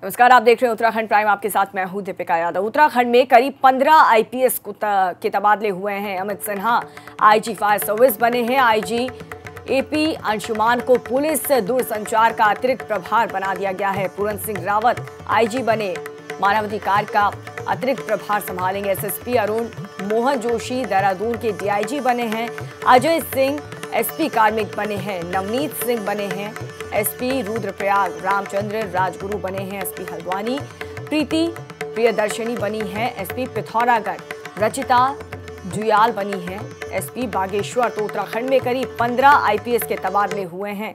नमस्कार, आप देख रहे हैं उत्तराखंड प्राइम। आपके साथ मैं हूं दीपिका यादव। उत्तराखंड में करीब 15 आईपीएस के तबादले हुए हैं। Amit Sinha IG fire service बने हैं। आईजी एपी अंशुमान को पुलिस दूरसंचार का अतिरिक्त प्रभार बना दिया गया है। पूरन सिंह रावत आईजी बने, मानवाधिकार का अतिरिक्त प्रभार संभालेंगे। एसएसपी अरुण मोहन जोशी देहरादून के डीआईजी बने हैं। अजय सिंह एसपी कार्मिक बने हैं। नवनीत सिंह बने हैं एसपी रुद्रप्रयाग। रामचंद्र राजगुरु बने हैं एसपी हल्द्वानी। प्रीति प्रियदर्शनी बनी है एसपी पिथौरागढ़। रचिता जुयाल बनी है एसपी बागेश्वर। तो उत्तराखंड में करीब 15 आईपीएस के तबादले हुए हैं।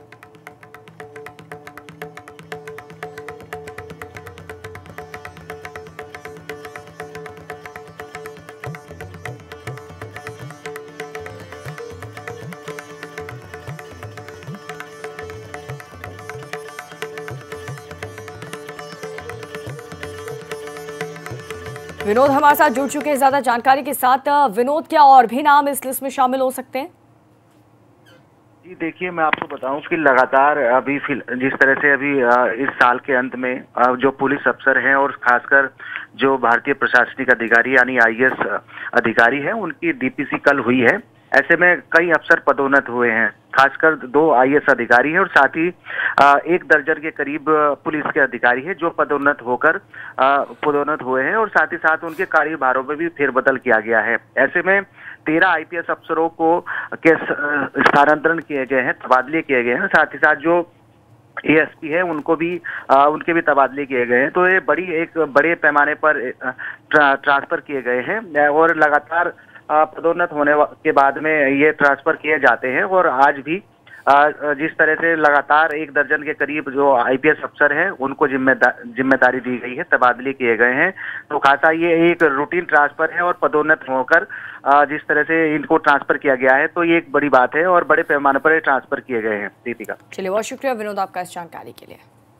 विनोद हमारे साथ जुड़ चुके हैं ज्यादा जानकारी के साथ। विनोद, क्या और भी नाम इस लिस्ट में शामिल हो सकते हैं? जी देखिए, मैं आपको बताऊं कि लगातार अभी जिस तरह से अभी इस साल के अंत में जो पुलिस अफसर हैं और खासकर जो भारतीय प्रशासनिक अधिकारी यानी आईएएस अधिकारी हैं, उनकी डीपीसी कल हुई है। ऐसे में कई अफसर पदोन्नत हुए हैं, खासकर 2 आईएएस अधिकारी हैं और साथ ही 1 दर्जन के करीब पुलिस के अधिकारी हैं जो पदोन्नत हुए हैं और साथ ही साथ उनके कार्यभारों में भी फेरबदल किया गया है। ऐसे में 13 आईपीएस अफसरों को के स्थानांतरण किए गए हैं, तबादले किए गए हैं। साथ ही साथ जो एएसपी है उनके भी तबादले किए गए हैं। तो ये बड़े पैमाने पर ट्रांसफर किए गए हैं और लगातार पदोन्नत होने के बाद में ये ट्रांसफर किए जाते हैं। और आज भी जिस तरह से लगातार 1 दर्जन के करीब जो आईपीएस अफसर हैं उनको जिम्मेदारी दी गई है, तबादले किए गए हैं। तो खासा ये एक रूटीन ट्रांसफर है और पदोन्नत होकर जिस तरह से इनको ट्रांसफर किया गया है, तो ये एक बड़ी बात है और बड़े पैमाने पर ट्रांसफर किए गए हैं। दीपिका, चलिए, बहुत शुक्रिया विनोद आपका इस जानकारी के लिए।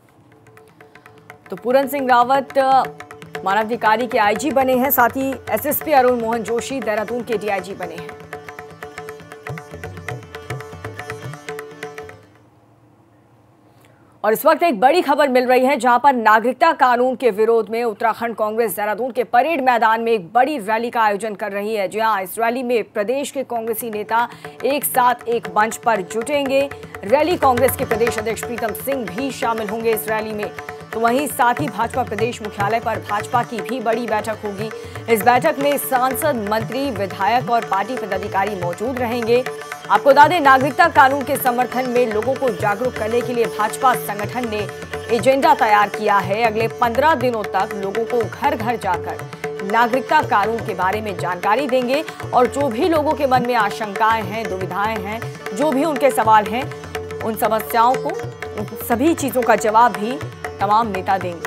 तो पूरन सिंह रावत मानवाधिकारी के आईजी बने हैं, साथ ही एसएसपी अरुण मोहन जोशी देहरादून के डीआईजी बने हैं। और इस वक्त एक बड़ी खबर मिल रही है, जहां पर नागरिकता कानून के विरोध में उत्तराखंड कांग्रेस देहरादून के परेड मैदान में एक बड़ी रैली का आयोजन कर रही है। जी हां, इस रैली में प्रदेश के कांग्रेसी नेता एक साथ एक मंच पर जुटेंगे। रैली कांग्रेस के प्रदेश अध्यक्ष प्रीतम सिंह भी शामिल होंगे इस रैली में। तो वहीं साथ ही भाजपा प्रदेश मुख्यालय पर भाजपा की भी बड़ी बैठक होगी। इस बैठक में सांसद, मंत्री, विधायक और पार्टी पदाधिकारी मौजूद रहेंगे। आपको बता दें, नागरिकता कानून के समर्थन में लोगों को जागरूक करने के लिए भाजपा संगठन ने एजेंडा तैयार किया है। अगले 15 दिनों तक लोगों को घर घर जाकर नागरिकता कानून के बारे में जानकारी देंगे और जो भी लोगों के मन में आशंकाएं हैं, दुविधाएं हैं, जो भी उनके सवाल हैं, उन समस्याओं को, उन सभी चीजों का जवाब भी तमाम नेता देंगे।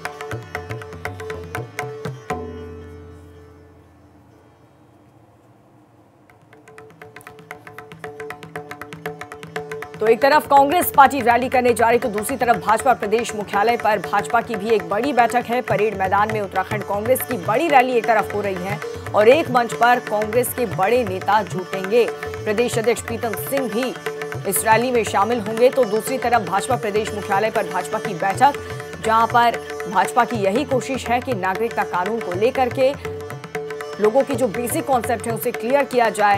तो एक तरफ कांग्रेस पार्टी रैली करने जा रही, तो दूसरी तरफ भाजपा प्रदेश मुख्यालय पर भाजपा की भी एक बड़ी बैठक है। परेड मैदान में उत्तराखंड कांग्रेस की बड़ी रैली एक तरफ हो रही है और एक मंच पर कांग्रेस के बड़े नेता जुटेंगे। प्रदेश अध्यक्ष प्रीतम सिंह भी इस रैली में शामिल होंगे। तो दूसरी तरफ भाजपा प्रदेश मुख्यालय पर भाजपा की बैठक, जहां पर भाजपा की यही कोशिश है कि नागरिकता कानून को लेकर के लोगों की जो बेसिक कॉन्सेप्ट है उसे क्लियर किया जाए।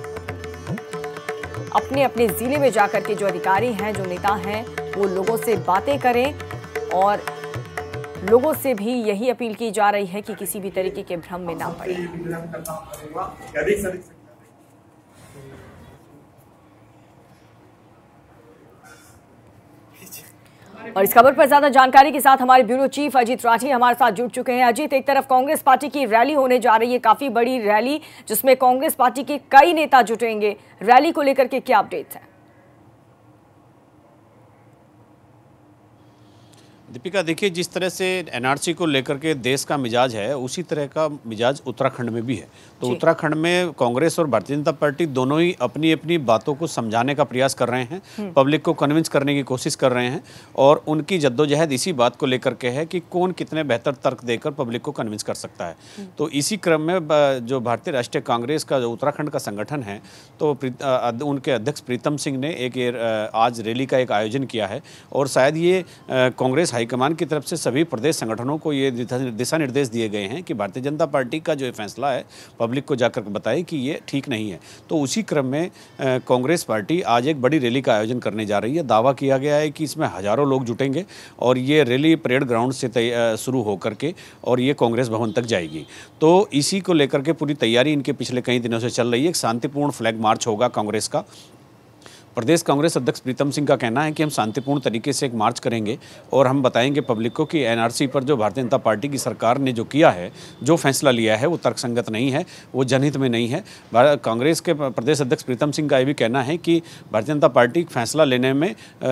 अपने अपने जिले में जाकर के जो अधिकारी हैं, जो नेता हैं, वो लोगों से बातें करें और लोगों से भी यही अपील की जा रही है कि किसी भी तरीके के भ्रम में ना पड़े। और इस खबर पर ज्यादा जानकारी के साथ हमारे ब्यूरो चीफ अजीत राठी हमारे साथ जुड़ चुके हैं। अजीत, एक तरफ कांग्रेस पार्टी की रैली होने जा रही है, काफी बड़ी रैली, जिसमें कांग्रेस पार्टी के कई नेता जुटेंगे। रैली को लेकर के क्या अपडेट्स हैं? दीपिका, देखिए, जिस तरह से एनआरसी को लेकर के देश का मिजाज है, उसी तरह का मिजाज उत्तराखंड में भी है। तो उत्तराखंड में कांग्रेस और भारतीय जनता पार्टी दोनों ही अपनी अपनी बातों को समझाने का प्रयास कर रहे हैं, पब्लिक को कन्विंस करने की कोशिश कर रहे हैं और उनकी जद्दोजहद इसी बात को लेकर के है कि कौन कितने बेहतर तर्क देकर पब्लिक को कन्विंस कर सकता है। तो इसी क्रम में जो भारतीय राष्ट्रीय कांग्रेस का जो उत्तराखंड का संगठन है, तो उनके अध्यक्ष प्रीतम सिंह ने आज रैली का एक आयोजन किया है और शायद ये कांग्रेस हाईकमान की तरफ से सभी प्रदेश संगठनों को ये दिशा निर्देश दिए गए हैं कि भारतीय जनता पार्टी का जो फैसला है पब्लिक को जाकर बताए कि ये ठीक नहीं है। तो उसी क्रम में कांग्रेस पार्टी आज एक बड़ी रैली का आयोजन करने जा रही है। दावा किया गया है कि इसमें हजारों लोग जुटेंगे और ये रैली परेड ग्राउंड से शुरू होकर के और ये कांग्रेस भवन तक जाएगी। तो इसी को लेकर के पूरी तैयारी इनके पिछले कई दिनों से चल रही है। एक शांतिपूर्ण फ्लैग मार्च होगा कांग्रेस का। प्रदेश कांग्रेस अध्यक्ष प्रीतम सिंह का कहना है कि हम शांतिपूर्ण तरीके से एक मार्च करेंगे और हम बताएंगे पब्लिक को कि एनआरसी पर जो भारतीय जनता पार्टी की सरकार ने जो किया है, जो फैसला लिया है, वो तर्कसंगत नहीं है, वो जनहित में नहीं है। कांग्रेस के प्रदेश अध्यक्ष प्रीतम सिंह का ये भी कहना है कि भारतीय जनता पार्टी फैसला लेने में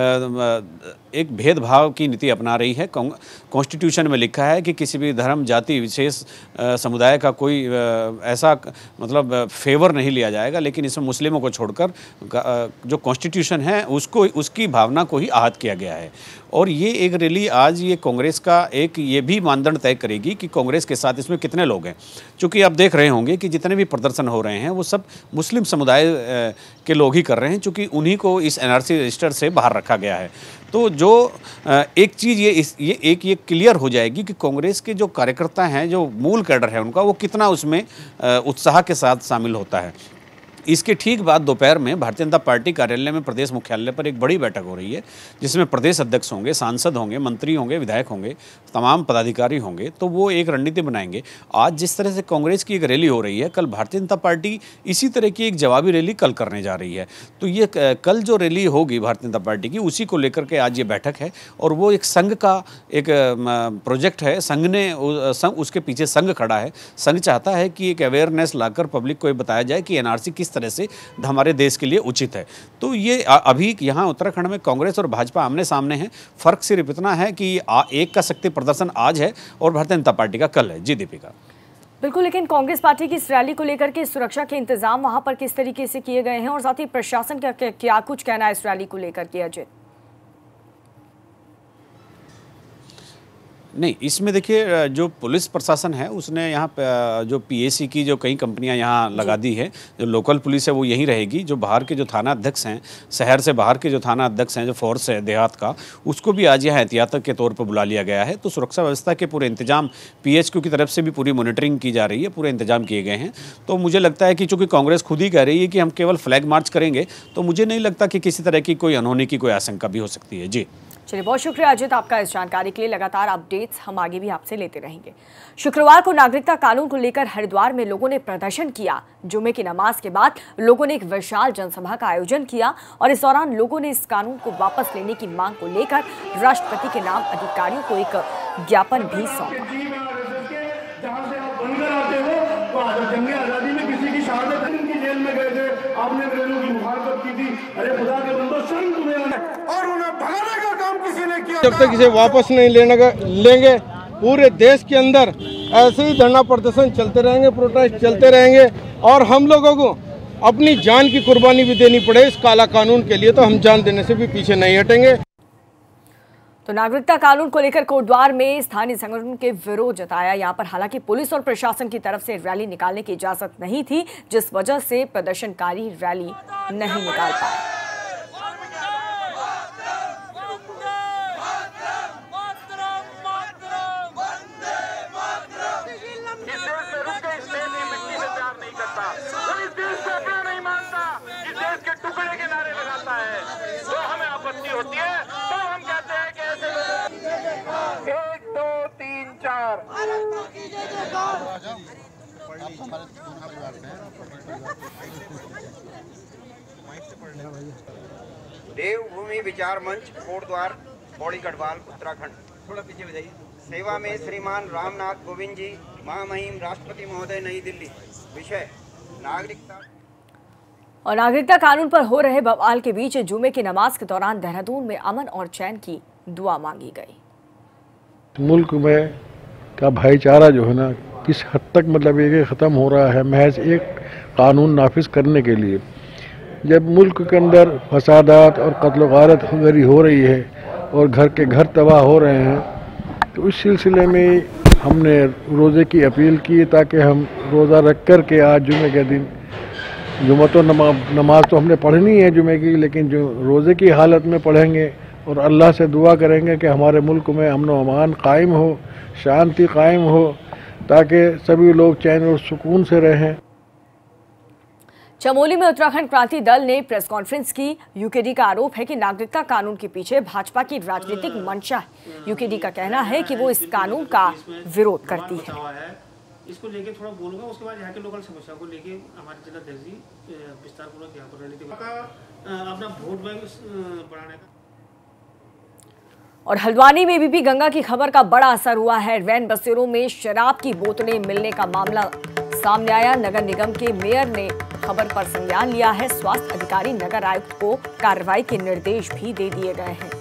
एक भेदभाव की नीति अपना रही है। कॉन्स्टिट्यूशन में लिखा है कि किसी भी धर्म, जाति, विशेष समुदाय का कोई ऐसा मतलब फेवर नहीं लिया जाएगा, लेकिन इसमें मुस्लिमों को छोड़कर जो कॉन्स्टिट्यूशन है उसकी भावना को ही आहत किया गया है। और ये एक रैली आज ये कांग्रेस का एक ये भी मानदंड तय करेगी कि कांग्रेस के साथ इसमें कितने लोग हैं। चूँकि आप देख रहे होंगे कि जितने भी प्रदर्शन हो रहे हैं वो सब मुस्लिम समुदाय के लोग ही कर रहे हैं, चूँकि उन्हीं को इस एनआरसी रजिस्टर से बाहर रखा गया है। तो जो एक चीज़ ये क्लियर हो जाएगी कि कांग्रेस के जो कार्यकर्ता हैं, जो मूल कैडर है उनका, वो कितना उसमें उत्साह के साथ शामिल होता है। इसके ठीक बाद दोपहर में भारतीय जनता पार्टी कार्यालय में प्रदेश मुख्यालय पर एक बड़ी बैठक हो रही है, जिसमें प्रदेश अध्यक्ष होंगे, सांसद होंगे, मंत्री होंगे, विधायक होंगे, तमाम पदाधिकारी होंगे। तो वो एक रणनीति बनाएंगे। आज जिस तरह से कांग्रेस की एक रैली हो रही है, कल भारतीय जनता पार्टी इसी तरह की एक जवाबी रैली कल करने जा रही है। तो ये कल जो रैली होगी भारतीय जनता पार्टी की, उसी को लेकर के आज ये बैठक है। और वो एक संघ का एक प्रोजेक्ट है। उसके पीछे संघ खड़ा है। संघ चाहता है कि एक अवेयरनेस लाकर पब्लिक को ये बताया जाए कि एनआरसी किस तरह से हमारे देश के लिए उचित है। तो ये अभी यहाँ उत्तराखंड में कांग्रेस और भाजपा आमने सामने हैं। फर्क सिर्फ इतना है कि एक का शक्ति प्रदर्शन आज है और भारतीय जनता पार्टी का कल है। जी दीपिका। बिल्कुल, लेकिन कांग्रेस पार्टी की इस रैली को लेकर के सुरक्षा के इंतजाम वहां पर किस तरीके से किए गए हैं और साथ ही प्रशासन का क्या कुछ कहना है इस रैली को लेकर के? अजय, नहीं, इसमें देखिए जो पुलिस प्रशासन है उसने यहाँ जो पीएसी की जो कई कंपनियां यहाँ लगा दी है। जो लोकल पुलिस है वो यहीं रहेगी। जो बाहर के जो थाना अध्यक्ष हैं, शहर से बाहर के जो थाना अध्यक्ष हैं, जो फोर्स है देहात का, उसको भी आज यहाँ एहतियात के तौर पर बुला लिया गया है। तो सुरक्षा व्यवस्था के पूरे इंतजाम पीएचक्यू की तरफ से भी पूरी मॉनिटरिंग की जा रही है, पूरे इंतजाम किए गए हैं। तो मुझे लगता है कि चूँकि कांग्रेस खुद ही कह रही है कि हम केवल फ्लैग मार्च करेंगे, तो मुझे नहीं लगता कि किसी तरह की कोई अनहोनी की कोई आशंका भी हो सकती है। जी चलिए, बहुत शुक्रिया अजित आपका इस जानकारी के लिए। लगातार अपडेट्स हम आगे भी आपसे लेते रहेंगे। शुक्रवार को नागरिकता कानून को लेकर हरिद्वार में लोगों ने प्रदर्शन किया। जुमे की नमाज के बाद लोगों ने एक विशाल जनसभा का आयोजन किया और इस दौरान लोगों ने इस कानून को वापस लेने की मांग को लेकर राष्ट्रपति के नाम अधिकारियों को एक ज्ञापन भी सौंपा। जब तक इसे वापस नहीं लेंगे पूरे देश के अंदर ऐसे ही धरना प्रदर्शन चलते रहेंगे, प्रोटेस्ट चलते रहेंगे और हम लोगों को अपनी जान की कुर्बानी भी देनी पड़े इस काला कानून के लिए, तो हम जान देने से भी पीछे नहीं हटेंगे। तो नागरिकता कानून को लेकर कोटद्वार में स्थानीय संगठन के विरोध जताया। यहां पर हालांकि पुलिस और प्रशासन की तरफ से रैली निकालने की इजाजत नहीं थी, जिस वजह से प्रदर्शनकारी रैली नहीं निकाल पाए। होती है तो हम कहते हैं कि ऐसे 1 2 3 4 देवभूमि विचार मंच, कोटद्वार, पौड़ी गढ़वाल, उत्तराखंड। थोड़ा पीछे हो जाइए। सेवा में श्रीमान रामनाथ कोविंद जी, महामहिम राष्ट्रपति महोदय, नई दिल्ली। विषय नागरिकता। और नागरिकता कानून पर हो रहे बवाल के बीच जुमे की नमाज के दौरान देहरादून में अमन और चैन की दुआ मांगी गई। मुल्क में का भाईचारा जो है ना, किस हद तक मतलब ये ख़त्म हो रहा है महज एक कानून नाफिज करने के लिए। जब मुल्क के अंदर फसादात और कत्ल गारत गरी हो रही है और घर के घर तबाह हो रहे हैं, तो इस सिलसिले में हमने रोज़े की अपील की ताकि हम रोज़ा रख कर के आज जुमे के दिन, जुमा तो नमाज तो हमने पढ़नी है जुमे की, लेकिन जो रोज़े की हालत में पढ़ेंगे और अल्लाह से दुआ करेंगे कि हमारे मुल्क में अमन व अमान कायम हो, शांति कायम हो, ताकि सभी लोग चैन और सुकून से रहें। चमोली में उत्तराखंड क्रांति दल ने प्रेस कॉन्फ्रेंस की। यूकेडी का आरोप है कि नागरिकता कानून के पीछे भाजपा की राजनीतिक मंशा है। यूकेडी का कहना है कि वो इस कानून का विरोध करती है। इसको लेके थोड़ा बोलूंगा, उसके बाद यहाँ के लोकल समस्या को लेके हमारे जिलाध्यक्ष जी विस्तारपूर्वक यहाँ पर रणनीति अपना वोट बैंक बढ़ाने का। और हल्द्वानी में बीपी गंगा की खबर का बड़ा असर हुआ है। रैन बसेरों में शराब की बोतलें मिलने का मामला सामने आया। नगर निगम के मेयर ने खबर पर संज्ञान लिया है। स्वास्थ्य अधिकारी नगर आयुक्त को कार्रवाई के निर्देश भी दे दिए गए हैं।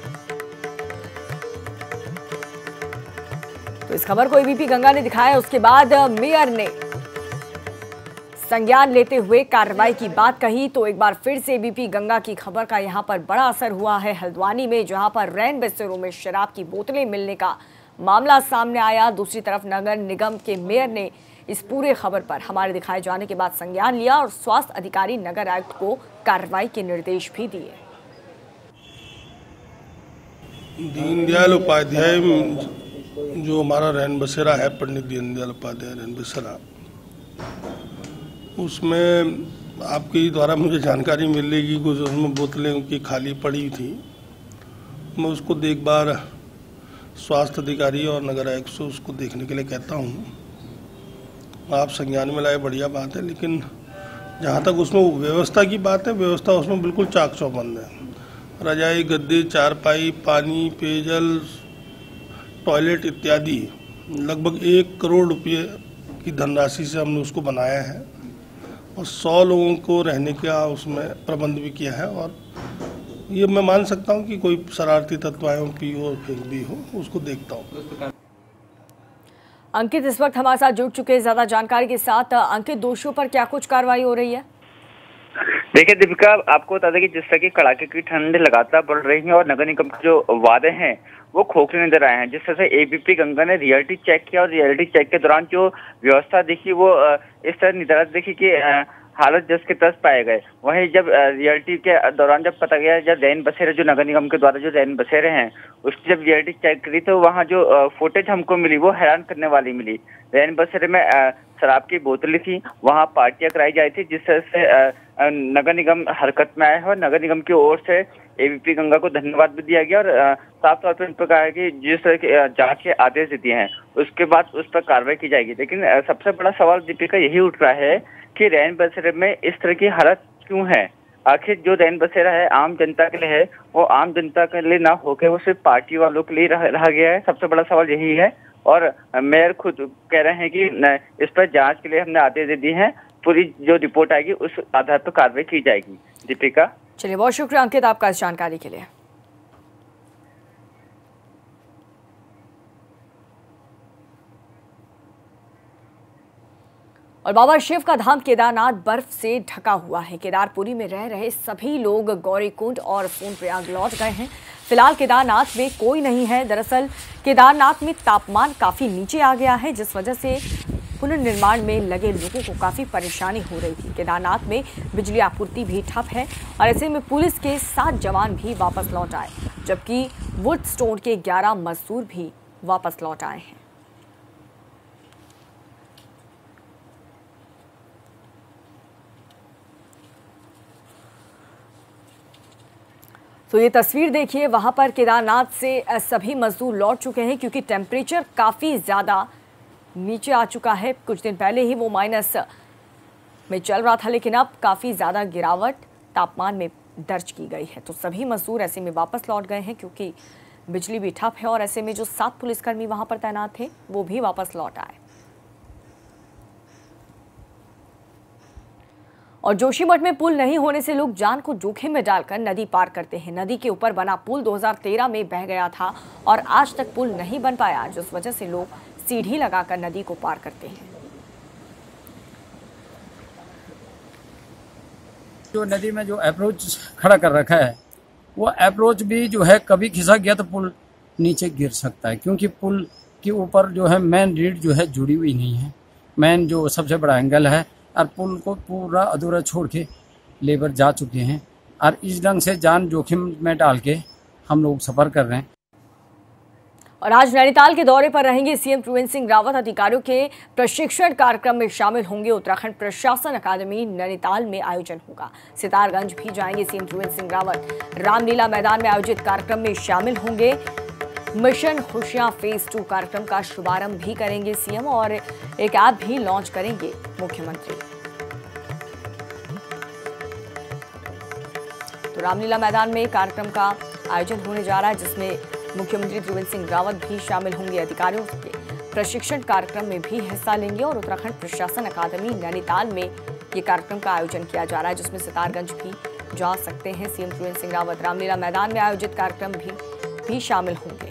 तो इस खबर को एबीपी गंगा ने दिखाया, उसके बाद मेयर ने संज्ञान लेते हुए कार्रवाई की बात कही। तो एक बार फिर से एबीपी गंगा की खबर का यहां पर बड़ा असर हुआ है हल्द्वानी में, जहां पर रैन बसेरों में शराब की बोतलें मिलने का मामला सामने आया। दूसरी तरफ नगर निगम के मेयर ने इस पूरे खबर पर हमारे दिखाए जाने के बाद संज्ञान लिया और स्वास्थ्य अधिकारी नगर आयुक्त को कार्रवाई के निर्देश भी दिए। दीनदयाल उपाध्याय जो हमारा रैन बसेरा है, पंडित दीनदयाल उपाध्याय रैन बसेरा, उसमें आपके द्वारा मुझे जानकारी मिल रही कि कुछ उसमें बोतलें उनकी खाली पड़ी थी। मैं उसको एक बार स्वास्थ्य अधिकारी और नगर आयुक्त से उसको देखने के लिए कहता हूँ। आप संज्ञान में लाए, बढ़िया बात है, लेकिन जहाँ तक उसमें व्यवस्था की बात है, व्यवस्था उसमें बिल्कुल चाक चौबंद है। रजाई, गद्दे, चारपाई, पानी, पेयजल, टॉयलेट इत्यादि लगभग 1 करोड़ रुपये की धनराशि से हमने उसको बनाया है और 100 लोगों को रहने का उसमें प्रबंध भी किया है। और ये मैं मान सकता हूँ कि कोई शरारती तत्व आए हो, पी और फेंक भी हो, उसको देखता हूँ। अंकित इस वक्त हमारे साथ जुड़ चुके हैं ज्यादा जानकारी के साथ। अंकित, दोषियों पर क्या कुछ कार्रवाई हो रही है? देखिए दीपिका, आपको बता दें कि जिस तरह की कड़ाके की ठंड लगातार बढ़ रही है और नगर निगम के जो वादे हैं वो खोखले नजर आए हैं। जिस तरह से एबीपी गंगा ने रियलिटी चेक किया और रियलिटी चेक के दौरान जो व्यवस्था देखी वो इस तरह निर्धारित देखी कि हालत जस के तस पाए गए। वहीं जब रियलिटी के दौरान जब पता गया, जब रैन बसेरे जो नगर निगम के द्वारा जो रैन बसेरे हैं उसकी जब रियलिटी चेक करी तो वहाँ जो फुटेज हमको मिली वो हैरान करने वाली मिली। रैन बसेरे में शराब की बोतलें थी, वहाँ पार्टियां कराई जाती थी, जिस तरह से नगर निगम हरकत में आया है और नगर निगम की ओर से एबीपी गंगा को धन्यवाद भी दिया गया और साफ तौर पर इन पर कहा है कि जिस तरह के जांच के आदेश दिए हैं उसके बाद उस पर कार्रवाई की जाएगी। लेकिन सबसे बड़ा सवाल दीपिका यही उठ रहा है कि रैन बसेरे में इस तरह की हालत क्यों है? आखिर जो रैन बसेरा है आम जनता के लिए है, वो आम जनता के लिए ना होकर वो सिर्फ पार्टी वालों के लिए रह गया है। सबसे बड़ा सवाल यही है और मेयर खुद कह रहे हैं कि इस पर जांच के लिए हमने आदेश दे दिए हैं, पूरी जो रिपोर्ट आएगी उस आधार पर कार्रवाई की जाएगी। दीपिका, चलिए, बहुत शुक्रिया अंकित आपका इस जानकारी के लिए। और बाबा शिव का धाम केदारनाथ बर्फ से ढका हुआ है। केदारपुरी में रह रहे सभी लोग गौरीकुंड और सोनप्रयाग लौट गए हैं। फिलहाल केदारनाथ में कोई नहीं है। दरअसल केदारनाथ में तापमान काफी नीचे आ गया है, जिस वजह से पुनर्निर्माण में लगे लोगों को काफी परेशानी हो रही थी। केदारनाथ में बिजली आपूर्ति भी ठप है और ऐसे में पुलिस के 7 जवान भी वापस लौट आए, जबकि वुडस्टोन के 11 मजदूर भी वापस लौट आए हैं। तो ये तस्वीर देखिए, वहां पर केदारनाथ से सभी मजदूर लौट चुके हैं क्योंकि टेम्परेचर काफ़ी ज़्यादा नीचे आ चुका है। कुछ दिन पहले ही वो माइनस में चल रहा था, लेकिन अब काफ़ी ज़्यादा गिरावट तापमान में दर्ज की गई है। तो सभी मजदूर ऐसे में वापस लौट गए हैं क्योंकि बिजली भी ठप है और ऐसे में जो 7 पुलिसकर्मी वहाँ पर तैनात थे वो भी वापस लौट आए। और जोशीमठ में पुल नहीं होने से लोग जान को जोखिम में डालकर नदी पार करते हैं। नदी के ऊपर बना पुल 2013 में बह गया था और आज तक पुल नहीं बन पाया, जिस वजह से लोग सीढ़ी लगाकर नदी को पार करते हैं। जो नदी में जो अप्रोच खड़ा कर रखा है वो अप्रोच भी जो है कभी खिसक गया तो पुल नीचे गिर सकता है, क्योंकि पुल के ऊपर जो है मेन रीड जो है जुड़ी हुई नहीं है। मेन जो सबसे बड़ा एंगल है और पुल को पूरा अधूरा छोड़ के लेबर जा चुके हैं और इस ढंग से जान जोखिम में डाल के हम लोग सफ़र कर रहे हैं। और आज नैनीताल के दौरे पर रहेंगे सीएम त्रिवेंद्र सिंह रावत। अधिकारियों के प्रशिक्षण कार्यक्रम में शामिल होंगे। उत्तराखंड प्रशासन अकादमी नैनीताल में आयोजन होगा। सितारगंज भी जाएंगे सीएम त्रिवेंद्र सिंह रावत। रामलीला मैदान में आयोजित कार्यक्रम में शामिल होंगे। मिशन खुशियां फेज 2 कार्यक्रम का शुभारंभ भी करेंगे सीएम और एक ऐप भी लॉन्च करेंगे मुख्यमंत्री। तो रामलीला मैदान में कार्यक्रम का आयोजन होने जा रहा है, जिसमें मुख्यमंत्री त्रिवेंद्र सिंह रावत भी शामिल होंगे। अधिकारियों के प्रशिक्षण कार्यक्रम में भी हिस्सा लेंगे और उत्तराखंड प्रशासन अकादमी नैनीताल में ये कार्यक्रम का आयोजन किया जा रहा है, जिसमें सितारगंज भी जा सकते हैं सीएम त्रिवेंद्र सिंह रावत। रामलीला मैदान में आयोजित कार्यक्रम भी शामिल होंगे।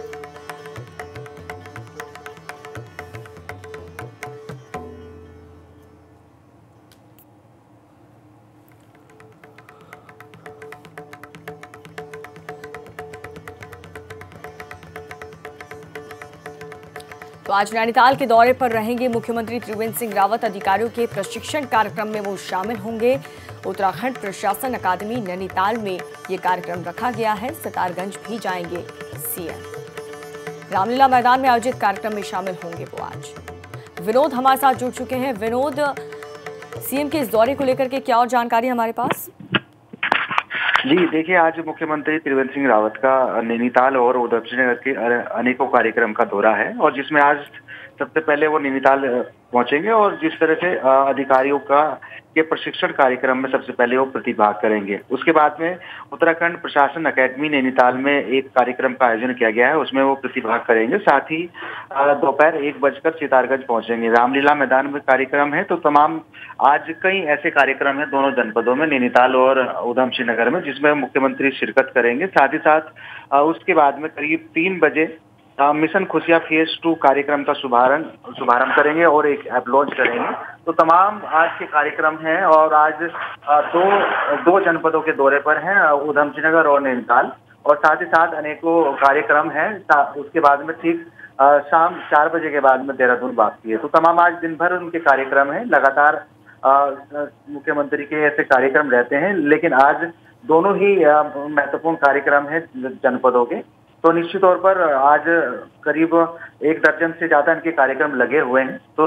तो आज नैनीताल के दौरे पर रहेंगे मुख्यमंत्री त्रिवेंद्र सिंह रावत। अधिकारियों के प्रशिक्षण कार्यक्रम में वो शामिल होंगे। उत्तराखंड प्रशासन अकादमी नैनीताल में ये कार्यक्रम रखा गया है। सितारगंज भी जाएंगे सीएम। रामलीला मैदान में आयोजित कार्यक्रम में शामिल होंगे वो आज। विनोद हमारे साथ जुड़ चुके हैं। विनोद, सीएम के इस दौरे को लेकर के क्या और जानकारी हमारे पास? जी देखिए, आज मुख्यमंत्री त्रिवेंद्र सिंह रावत का नैनीताल और उधमसिंह नगर के अनेकों कार्यक्रम का दौरा है और जिसमें आज सबसे पहले वो नैनीताल पहुंचेंगे और जिस तरह से अधिकारियों के प्रशिक्षण कार्यक्रम में सबसे पहले वो प्रतिभाग करेंगे। उसके बाद में उत्तराखंड प्रशासन अकेडमी नैनीताल में एक कार्यक्रम का आयोजन किया गया है, उसमें वो प्रतिभाग करेंगे। साथ ही दोपहर 1 बजकर सितारगंज पहुंचेंगे। रामलीला मैदान में कार्यक्रम है, तो तमाम आज कई ऐसे कार्यक्रम हैं दोनों जनपदों में, नैनीताल और उधमसिंह नगर में, जिसमें मुख्यमंत्री शिरकत करेंगे। साथ ही साथ उसके बाद में करीब 3 बजे मिशन खुशियां फेज 2 कार्यक्रम का शुभारंभ करेंगे और एक ऐप लॉन्च करेंगे। तो तमाम आज के कार्यक्रम हैं और आज दो जनपदों के दौरे पर हैं, उधमसिंह नगर और नैनीताल, और साथ ही साथ अनेकों कार्यक्रम हैं। उसके बाद में ठीक शाम 4 बजे के बाद में देहरादून बाकी है। तो तमाम आज दिन भर उनके कार्यक्रम हैं। लगातार मुख्यमंत्री के ऐसे कार्यक्रम रहते हैं, लेकिन आज दोनों ही महत्वपूर्ण कार्यक्रम हैं जनपदों के। तो निश्चित तौर पर आज करीब 1 दर्जन से ज्यादा इनके कार्यक्रम लगे हुए हैं। तो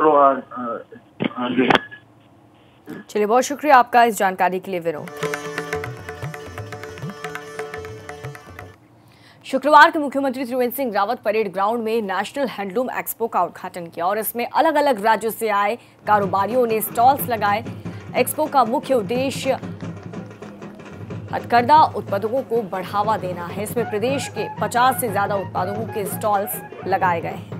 चलिए, बहुत शुक्रिया आपका इस जानकारी के लिए विनोद। शुक्रवार को मुख्यमंत्री त्रिवेंद्र सिंह रावत परेड ग्राउंड में नेशनल हैंडलूम एक्सपो का उद्घाटन किया और इसमें अलग अलग राज्यों से आए कारोबारियों ने स्टॉल्स लगाए। एक्सपो का मुख्य उद्देश्य हथकरघा उत्पादकों को बढ़ावा देना है। इसमें प्रदेश के 50 से ज्यादा उत्पादकों के स्टॉल्स लगाए गए हैं।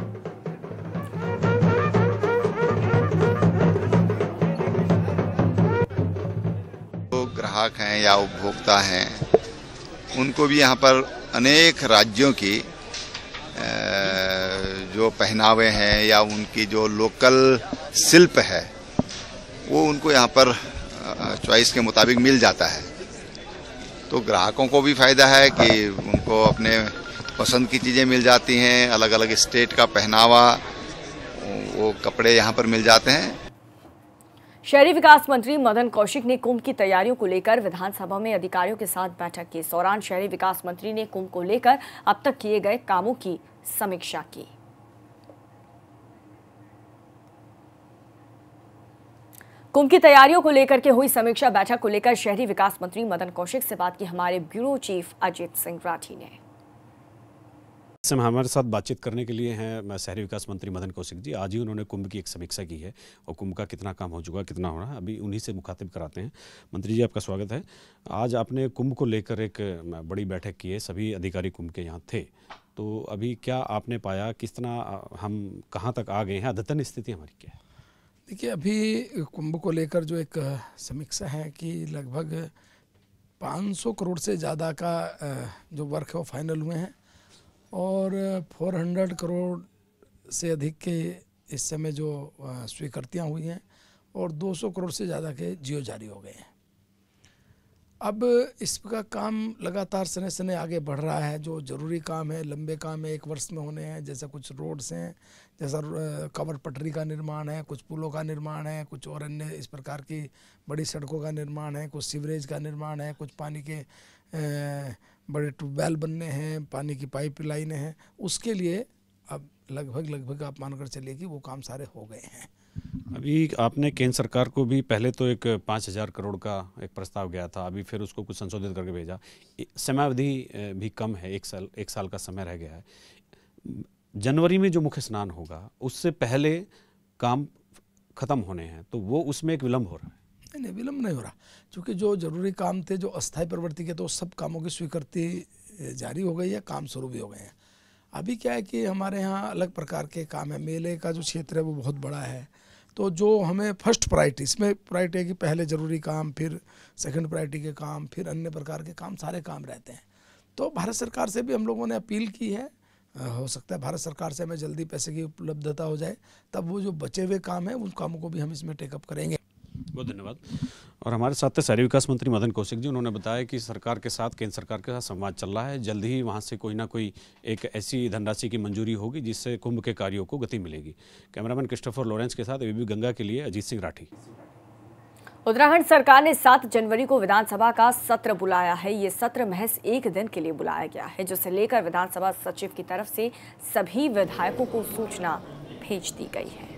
जो ग्राहक हैं या उपभोक्ता हैं, उनको भी यहाँ पर अनेक राज्यों की जो पहनावे हैं या उनकी जो लोकल शिल्प है, वो उनको यहाँ पर चॉइस के मुताबिक मिल जाता है। तो ग्राहकों को भी फायदा है कि उनको अपने पसंद की चीज़ें मिल जाती हैं। अलग अलग स्टेट का पहनावा, वो कपड़े यहाँ पर मिल जाते हैं। शहरी विकास मंत्री मदन कौशिक ने कुंभ की तैयारियों को लेकर विधानसभा में अधिकारियों के साथ बैठक की। इस दौरान शहरी विकास मंत्री ने कुंभ को लेकर अब तक किए गए कामों की समीक्षा की। कुंभ की तैयारियों को लेकर के हुई समीक्षा बैठक को लेकर शहरी विकास मंत्री मदन कौशिक से बात की हमारे ब्यूरो चीफ अजीत सिंह राठी ने। इस समय हमारे साथ बातचीत करने के लिए हैं शहरी विकास मंत्री मदन कौशिक जी। आज ही उन्होंने कुंभ की एक समीक्षा की है और कुंभ का कितना काम हो चुका, कितना हो रहा है, अभी उन्हीं से मुखातिब कराते हैं। मंत्री जी, आपका स्वागत है। आज आपने कुंभ को लेकर एक बड़ी बैठक की है, सभी अधिकारी कुंभ के यहाँ थे, तो अभी क्या आपने पाया, किस तरह हम कहाँ तक आ गए हैं, अद्यतन स्थिति हमारी क्या है? देखिए, अभी कुंभ को लेकर जो एक समीक्षा है कि लगभग 500 करोड़ से ज़्यादा का जो वर्क है वो फाइनल हुए हैं और 400 करोड़ से अधिक के इस समय जो स्वीकृतियाँ हुई हैं और 200 करोड़ से ज़्यादा के जियो जारी हो गए हैं। अब इसका काम लगातार सने सने आगे बढ़ रहा है। जो ज़रूरी काम है, लंबे काम है, 1 वर्ष में होने हैं, जैसे कुछ रोड्स हैं, जैसा कवर पटरी का निर्माण है, कुछ पुलों का निर्माण है, कुछ और अन्य इस प्रकार की बड़ी सड़कों का निर्माण है, कुछ सीवरेज का निर्माण है, कुछ पानी के बड़े ट्यूबवेल बनने हैं, पानी की पाइप लाइनें हैं, उसके लिए अब लगभग आप मानकर चलिए कि वो काम सारे हो गए हैं। अभी आपने केंद्र सरकार को भी पहले तो एक 5,000 करोड़ का एक प्रस्ताव गया था, अभी फिर उसको कुछ संशोधित करके भेजा। समयावधि भी कम है, एक साल का समय रह गया है। जनवरी में जो मुख्य स्नान होगा उससे पहले काम खत्म होने हैं, तो वो उसमें एक विलम्ब हो रहा है। नहीं, विलम्ब नहीं हो रहा, क्योंकि जो जरूरी काम थे, जो अस्थायी प्रवृत्ति के, तो सब कामों की स्वीकृति जारी हो गई है, काम शुरू भी हो गए हैं। अभी क्या है कि हमारे यहाँ अलग प्रकार के काम है। मेले का जो क्षेत्र है वो बहुत बड़ा है, तो जो हमें फर्स्ट प्रायोरिटी, इसमें प्रायोरिटी है कि पहले ज़रूरी काम, फिर सेकंड प्रायोरिटी के काम, फिर अन्य प्रकार के काम, सारे काम रहते हैं। तो भारत सरकार से भी हम लोगों ने अपील की है, हो सकता है भारत सरकार से हमें जल्दी पैसे की उपलब्धता हो जाए, तब वो जो बचे हुए काम हैं उन कामों को भी हम इसमें टेकअप करेंगे। बहुत धन्यवाद। और हमारे साथ शहरी विकास मंत्री मदन कौशिक जी, उन्होंने बताया कि सरकार के साथ, केंद्र सरकार के साथ संवाद चल रहा है, जल्द ही वहां से कोई ना कोई एक ऐसी धनराशि की मंजूरी होगी जिससे कुंभ के कार्यों को गति मिलेगी। कैमरामैन क्रिस्टोफर लॉरेंस के साथ एबीपी गंगा के लिए अजीत सिंह राठी। उत्तराखंड सरकार ने 7 जनवरी को विधानसभा का सत्र बुलाया है। ये सत्र महज एक दिन के लिए बुलाया गया है, जिसे लेकर विधानसभा सचिव की तरफ से सभी विधायकों को सूचना भेज दी गई है।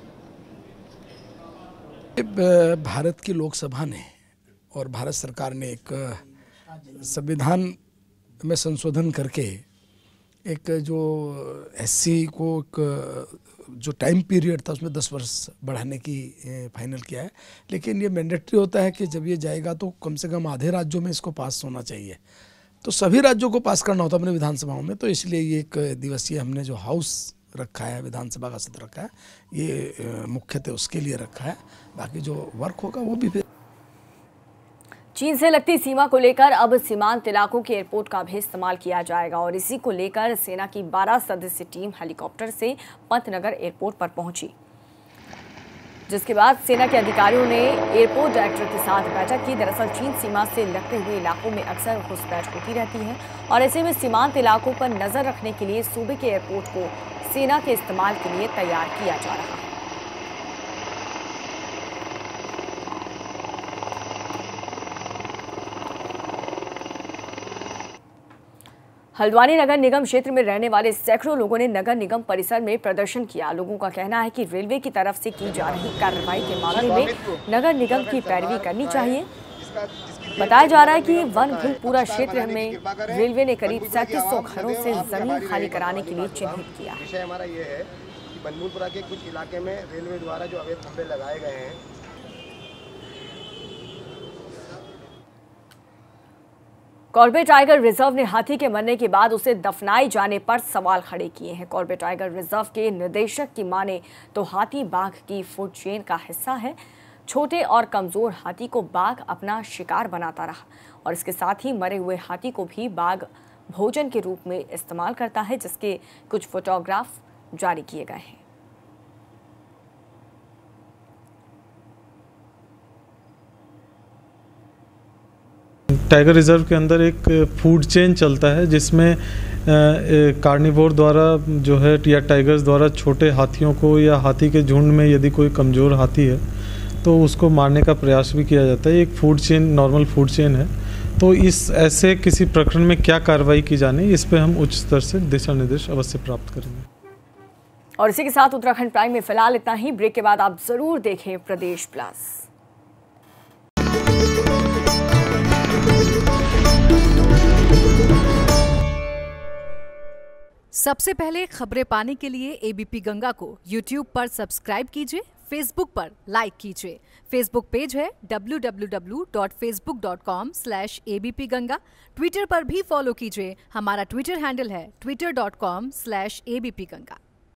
भारत की लोकसभा ने और भारत सरकार ने एक संविधान में संशोधन करके एक जो एससी को एक जो टाइम पीरियड था उसमें 10 वर्ष बढ़ाने की फाइनल किया है। लेकिन ये मैंडेटरी होता है कि जब ये जाएगा तो कम से कम आधे राज्यों में इसको पास होना चाहिए, तो सभी राज्यों को पास करना होता है अपने विधानसभाओं में। तो इसलिए ये एक दिवसीय हमने जो हाउस रखा है, विधानसभा का सत्र रखा है, ये मुख्यतः उसके लिए रखा है। बाकी जो वर्क होगा वो भी फिर चीन से लगती सीमा को लेकर अब सीमांत इलाकों के एयरपोर्ट का भी इस्तेमाल किया जाएगा और इसी को लेकर सेना की 12 सदस्यीय टीम हेलीकॉप्टर से पंतनगर एयरपोर्ट पर पहुंची, जिसके बाद सेना के अधिकारियों ने एयरपोर्ट डायरेक्टर के साथ बैठक की। दरअसल चीन सीमा से लगते हुए इलाकों में अक्सर घुसपैठ होती रहती है और ऐसे में सीमांत इलाकों पर नजर रखने के लिए सूबे के एयरपोर्ट को सेना के इस्तेमाल के लिए तैयार किया जा रहा है। हल्द्वानी नगर निगम क्षेत्र में रहने वाले सैकड़ों लोगों ने नगर निगम परिसर में प्रदर्शन किया। लोगों का कहना है कि रेलवे की तरफ से की जा रही कार्रवाई के मामले में नगर निगम की पैरवी करनी चाहिए। बताया जा रहा है कि वनभूलपुरा क्षेत्र में रेलवे ने करीब 3700 घरों से जमीन खाली कराने के लिए चिन्हित किया है। विषय हमारा ये है कि वनभूलपुरा के कुछ इलाके में रेलवे द्वारा जो अवैध खंभे लगाए गए हैं, कॉर्बेट टाइगर रिजर्व ने हाथी के मरने के बाद उसे दफनाए जाने पर सवाल खड़े किए हैं। कॉर्बेट टाइगर रिजर्व के निदेशक की माने तो हाथी बाघ की फूड चेन का हिस्सा है। छोटे और कमजोर हाथी को बाघ अपना शिकार बनाता रहा और इसके साथ ही मरे हुए हाथी को भी बाघ भोजन के रूप में इस्तेमाल करता है, जिसके कुछ फोटोग्राफ जारी किए गए हैं। टाइगर रिजर्व के अंदर एक फूड चेन चलता है जिसमें कार्निवोर द्वारा जो है या टाइगर्स द्वारा छोटे हाथियों को या हाथी के झुंड में यदि कोई कमज़ोर हाथी है तो उसको मारने का प्रयास भी किया जाता है। एक food chain, normal food chain है। तो इस ऐसे किसी प्रकरण में क्या कार्रवाई की जानी, इस पे हम उच्च स्तर से दिशा निर्देश अवश्य प्राप्त करेंगे। और इसी के साथ उत्तराखंड प्राइम में फिलहाल इतना ही। ब्रेक के बाद आप जरूर देखें प्रदेश प्लस। सबसे पहले खबरें पाने के लिए एबीपी गंगा को यूट्यूब पर सब्सक्राइब कीजिए, फेसबुक पर लाइक कीजिए। फेसबुक पेज है www.facebook.com/abp गंगा। ट्विटर पर भी फॉलो कीजिए, हमारा ट्विटर हैंडल है twitter.com/abp गंगा।